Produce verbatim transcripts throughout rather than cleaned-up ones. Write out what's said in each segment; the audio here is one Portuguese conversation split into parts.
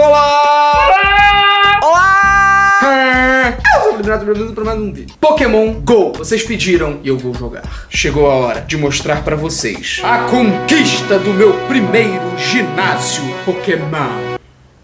Olá! Olá! Olá! Eu sou o Liberato, bem-vindo para mais um vídeo. Pokémon Go. Vocês pediram e eu vou jogar. Chegou a hora de mostrar pra vocês a conquista do meu primeiro ginásio Pokémon.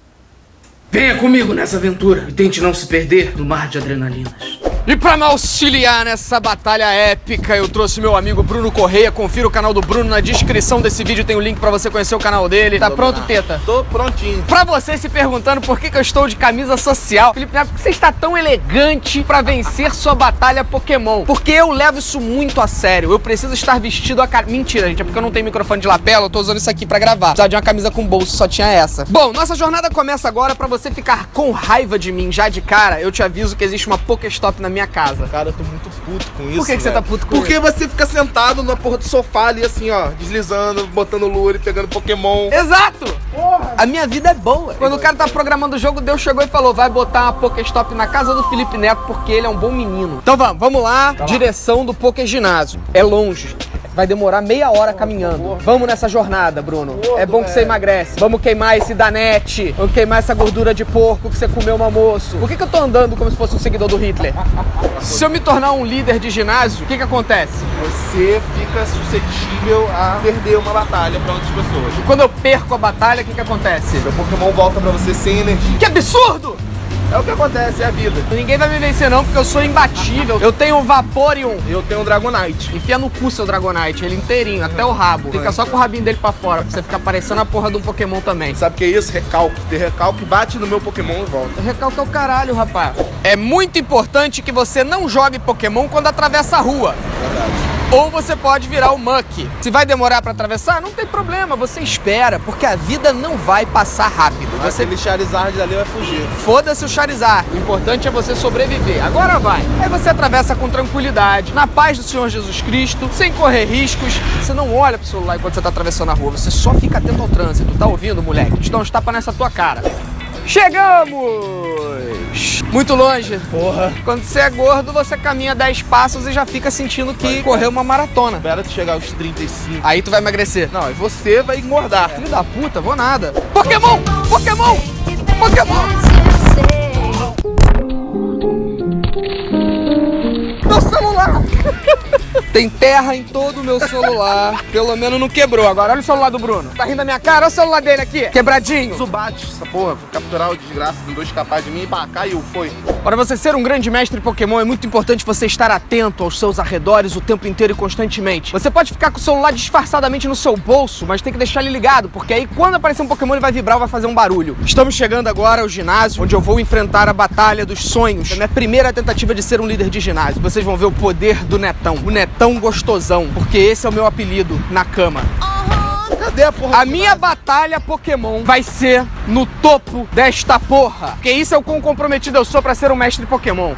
Venha comigo nessa aventura e tente não se perder no mar de adrenalinas. E pra me auxiliar nessa batalha épica, eu trouxe meu amigo Bruno Correia. Confira o canal do Bruno, na descrição desse vídeo tem o um link pra você conhecer o canal dele. Tá pronto, Teta? Tô prontinho. Pra você se perguntando por que, que eu estou de camisa social, Felipe Neto, por que você está tão elegante pra vencer sua batalha Pokémon? Porque eu levo isso muito a sério. Eu preciso estar vestido a cara... Mentira, gente, é porque eu não tenho microfone de lapela, eu tô usando isso aqui pra gravar. Precisava de uma camisa com bolso, só tinha essa. Bom, nossa jornada começa agora. Pra você ficar com raiva de mim já de cara, eu te aviso que existe uma Pokéstop na minha casa. Cara, eu tô muito puto com isso. Por que, que você tá puto com Porque isso? você fica sentado na porra do sofá ali assim, ó, deslizando, botando lure, pegando Pokémon. Exato! Porra. A minha vida é boa. Quando o cara tá programando o jogo, Deus chegou e falou: vai botar uma Pokéstop na casa do Felipe Neto porque ele é um bom menino. Então vamos, vamos lá. Tá. Direção do Poké Ginásio. É longe. Vai demorar meia hora caminhando. Vamos nessa jornada, Bruno. É bom que você emagrece. Vamos queimar esse danete. Vamos queimar essa gordura de porco que você comeu no almoço. Por que, que eu tô andando como se fosse um seguidor do Hitler? Se eu me tornar um líder de ginásio, o que que acontece? Você fica suscetível a perder uma batalha pra outras pessoas. E quando eu perco a batalha, o que que acontece? Seu Pokémon volta pra você sem energia. Que absurdo! É o que acontece, é a vida. Ninguém vai me vencer não, porque eu sou imbatível. Eu tenho um Vaporeon. Eu tenho um Dragonite. Enfia no cu seu Dragonite, ele inteirinho, até o rabo. Fica só com o rabinho dele pra fora, pra você ficar parecendo a porra de um Pokémon também. Sabe o que é isso? Recalque. Ter recalque, bate no meu Pokémon e volta. Recalque é o caralho, rapaz. É muito importante que você não jogue Pokémon quando atravessa a rua. Verdade. Ou você pode virar o Muck. Se vai demorar pra atravessar, não tem problema, você espera, porque a vida não vai passar rápido. Você... Aquele Charizard ali vai fugir. Foda-se o Charizard, o importante é você sobreviver. Agora vai. Aí você atravessa com tranquilidade, na paz do Senhor Jesus Cristo, sem correr riscos. Você não olha pro celular enquanto você tá atravessando a rua, você só fica atento ao trânsito, tá ouvindo, moleque? Te dá uns tapas nessa tua cara. Chegamos! Muito longe. Porra. Quando você é gordo, você caminha dez passos e já fica sentindo que vai, correu uma maratona. Espera tu chegar aos trinta e cinco. Aí tu vai emagrecer. Não, e você vai engordar. Filho da puta, vou nada. Pokémon! Pokémon! Pokémon! Meu celular! Tem terra em todo o meu celular. Pelo menos não quebrou. Agora olha o celular do Bruno. Tá rindo da minha cara? Olha o celular dele aqui. Quebradinho. Subate essa porra. Vou capturar o desgraça. Tentou escapar de mim e pá, caiu. Foi. Para você ser um grande mestre Pokémon, é muito importante você estar atento aos seus arredores o tempo inteiro e constantemente. Você pode ficar com o celular disfarçadamente no seu bolso, mas tem que deixar ele ligado, porque aí quando aparecer um Pokémon ele vai vibrar ou vai fazer um barulho. Estamos chegando agora ao ginásio, onde eu vou enfrentar a batalha dos sonhos. É a minha primeira tentativa de ser um líder de ginásio. Vocês vão ver o poder do Netão. O Netão gostosão, porque esse é o meu apelido na cama. Cadê a porra? A minha batalha Pokémon vai ser no topo desta porra. Porque isso é o quão comprometido eu sou pra ser um mestre Pokémon.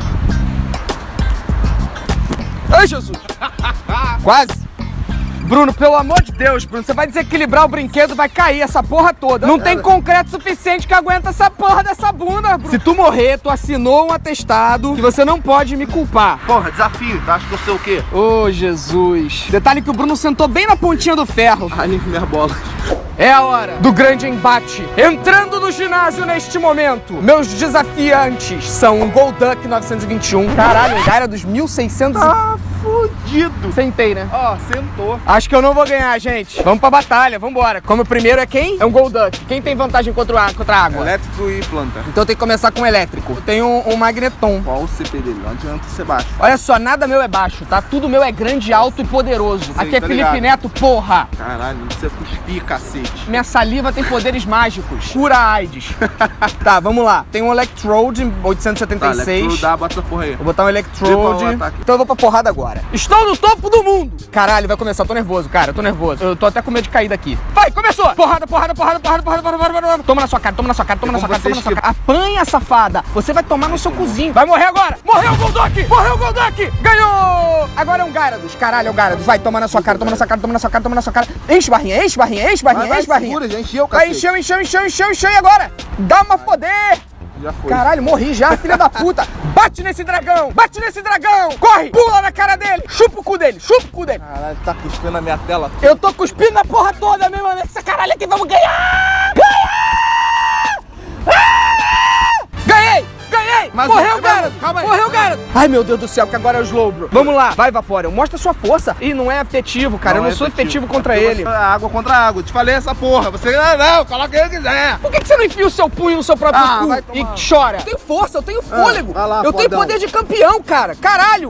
Ai, Jesus! Quase! Bruno, pelo amor de Deus, Bruno, você vai desequilibrar o brinquedo, vai cair essa porra toda. Não tem concreto suficiente que aguenta essa porra dessa bunda, Bruno. Se tu morrer, tu assinou um atestado que você não pode me culpar. Porra, desafio, tá? Acho que eu sei o quê? Ô, Jesus. Detalhe que o Bruno sentou bem na pontinha do ferro. Ai, minha bola. É a hora do grande embate. Entrando no ginásio neste momento, meus desafiantes são o Golduck novecentos e vinte e um. Caralho, o cara dos mil e seiscentos. Ah, fudido. Sentei, né? Ó, sentou. Acho que eu não vou ganhar, gente. Vamos pra batalha, vambora. Como o primeiro é quem? É um Golduck. Quem tem vantagem contra a, contra a água? Elétrico e planta. Então tem que começar com o elétrico. Eu tenho um, um Magneton. Qual o C P dele? Não adianta ser baixo. Olha só, nada meu é baixo, tá? Tudo meu é grande, alto e poderoso. Sim, aqui é tá Felipe ligado. Neto, porra. Caralho, não precisa cuspir, cacete. Minha saliva tem poderes mágicos. Cura a AIDS. Tá, vamos lá. Tem um Electrode oitocentos e setenta e seis. Tá, Electrode, dá, bota essa porra aí. Vou botar um Vê Electrode. qual é o ataque. Então eu vou pra porrada agora. Estou no topo do mundo. Caralho, vai começar. Eu tô nervoso, cara. Eu tô nervoso. Eu tô até com medo de cair daqui. Vai, começou. Porrada, porrada, porrada, porrada, porrada, porrada, porrada, porrada. Toma na sua cara, toma na sua cara, toma na sua cara, toma na sua cara. Apanha, safada. Você vai tomar no seu cozinho. Vai morrer agora. Morreu o Golduck. Morreu o Golduck. Ganhou. Agora é um Gyarados. Caralho, é o Gyarados. Vai, toma na sua cara, toma na sua cara, toma na sua cara, toma na sua cara. Enche barrinha, enche barrinha, enche barrinha, Vai, enche vai, barrinha. segura, já encheu, Vai, cacete. encheu, encheu, encheu, encheu, encheu e agora. Dá uma poder. Já foi. Caralho, morri já, filha da puta. Bate nesse dragão, bate nesse dragão. Corre, pula na cara dele. Chupa o cu dele, chupa o cu dele. Caralho, tá cuspindo na minha tela. Eu tô cuspindo na porra toda, meu mano. Essa caralho aqui, vamos ganhar. Ganhar! Ah! Mas Morreu, o- garoto! calma aí. Morreu, garoto! Ai, meu Deus do céu, que agora é o Slowbro. Vamos lá, vai, Vaporeon. Mostra sua força. Ih, não é efetivo, cara. Não eu não é sou efetivo, efetivo. contra É porque ele. você- água contra água. Te falei essa porra. Você, não, não, coloca quem quiser. Por que, que você não enfia o seu punho no seu próprio Ah, cu vai e tomar. chora? Eu tenho força, eu tenho fôlego. vai lá, eu tenho fodão. poder de campeão, cara. Caralho.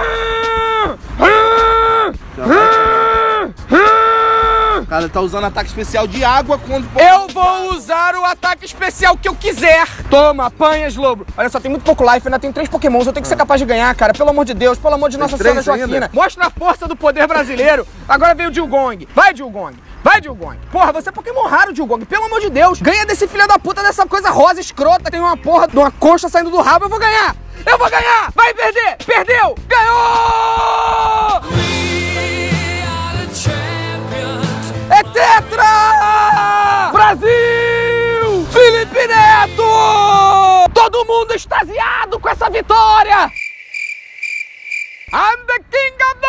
Cara, tá usando ataque especial de água quando... Eu vou usar o ataque especial que eu quiser. Toma, apanha, Slowbro. Olha só, tem muito pouco life, ainda tem três pokémons. Eu tenho que ser capaz de ganhar, cara. Pelo amor de Deus, pelo amor de Nossa Senhora três Joaquina. ainda? Mostra a força do poder brasileiro. Agora veio o Dewgong. Vai, Dewgong. Vai, Dewgong. Porra, você é Pokémon raro, Dewgong. Pelo amor de Deus. Ganha desse filho da puta, dessa coisa rosa escrota. Tem uma porra de uma concha saindo do rabo. Eu vou ganhar. Eu vou ganhar. Vai perder. Perdeu. Ganhou. É tetra! Brasil! Felipe Neto! Todo mundo extasiado com essa vitória! I'm the king of the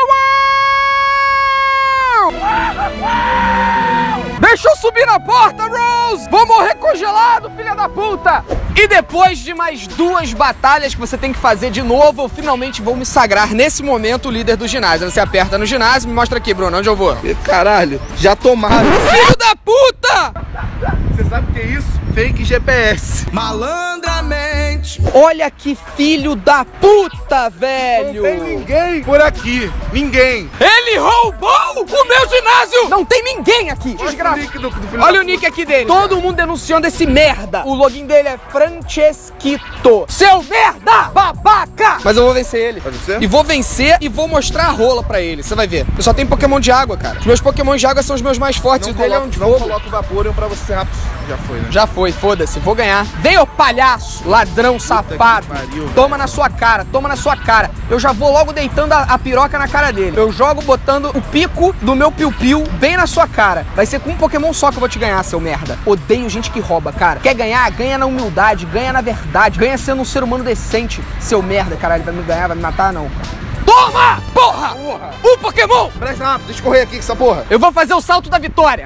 world! Deixa eu subir na porta, Rose! Vou morrer congelado, filha da puta! E depois de mais duas batalhas que você tem que fazer de novo, eu finalmente vou me sagrar nesse momento o líder do ginásio. Você aperta no ginásio, me mostra aqui, Bruno, onde eu vou. Caralho, já tomaram. Filho da puta! Você sabe o que é isso? Fake G P S. Malandramente. Olha que filho da puta, velho. Não tem ninguém por aqui. Ninguém. Ele roubou o meu ginásio. Não tem ninguém aqui. Desgraça. Olha o nick do, do filho Olha da o nick aqui dele. Todo mundo denunciando esse merda. O login dele é Francesquito. Seu merda, babaca. Mas eu vou vencer ele. Vai vencer? E vou vencer e vou mostrar a rola pra ele. Você vai ver. Eu só tenho Pokémon de água, cara. Os meus Pokémon de água são os meus mais fortes. Não o dele é um coloca, de não fogo. coloca o Vaporeon pra você rápido. Já foi, né? Já foi, foda-se, vou ganhar. Vem, ô palhaço, ladrão, safado. pariu. Toma na sua cara, toma na sua cara. Eu já vou logo deitando a, a piroca na cara dele. Eu jogo botando o pico do meu piu-piu bem na sua cara. Vai ser com um Pokémon só que eu vou te ganhar, seu merda. Odeio gente que rouba, cara. Quer ganhar? Ganha na humildade, ganha na verdade, ganha sendo um ser humano decente. Seu merda, caralho, vai me ganhar, vai me matar, não. Toma! Porra! Porra. Um Pokémon! Presta rápido, deixa eu correr aqui com essa porra. Eu vou fazer o salto da vitória.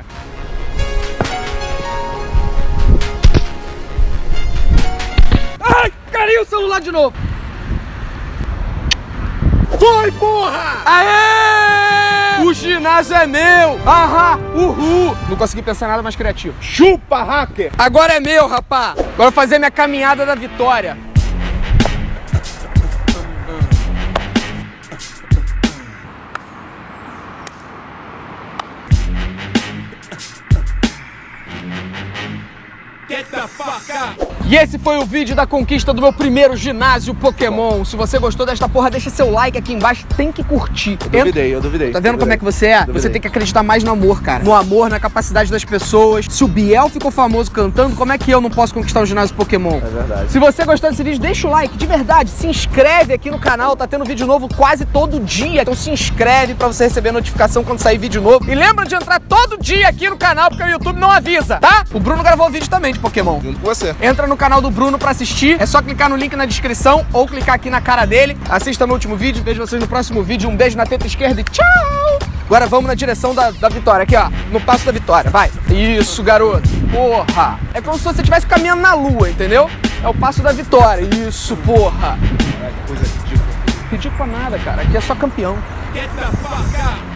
Ai, caiu o celular de novo. Foi, porra! Aê! O ginásio é meu! Aham, uhul! Não consegui pensar nada mais criativo. Chupa, hacker! Agora é meu, rapá! Agora eu vou fazer minha caminhada da vitória. Get the fuck up! E esse foi o vídeo da conquista do meu primeiro ginásio Pokémon. Se você gostou desta porra, deixa seu like aqui embaixo. Tem que curtir. Eu duvidei, eu duvidei. Tá vendo como é que você é? Duvidei. Você tem que acreditar mais no amor, cara. No amor, na capacidade das pessoas. Se o Biel ficou famoso cantando, como é que eu não posso conquistar o ginásio Pokémon? É verdade. Se você gostou desse vídeo, deixa o like, de verdade. Se inscreve aqui no canal, tá tendo vídeo novo quase todo dia. Então se inscreve pra você receber a notificação quando sair vídeo novo. E lembra de entrar todo dia aqui no canal, porque o YouTube não avisa, tá? O Bruno gravou vídeo também de Pokémon. Junto com você. Entra no canal do Bruno pra assistir. É só clicar no link na descrição ou clicar aqui na cara dele. Assista meu último vídeo. Vejo vocês no próximo vídeo. Um beijo na teta esquerda e tchau! Agora vamos na direção da, da vitória. Aqui, ó. No passo da vitória. Vai. Isso, garoto. Porra. É como se você estivesse caminhando na lua, entendeu? É o passo da vitória. Isso, porra. Caraca, que coisa ridícula. Ridículo nada, cara. Aqui é só campeão. Get the fuck out!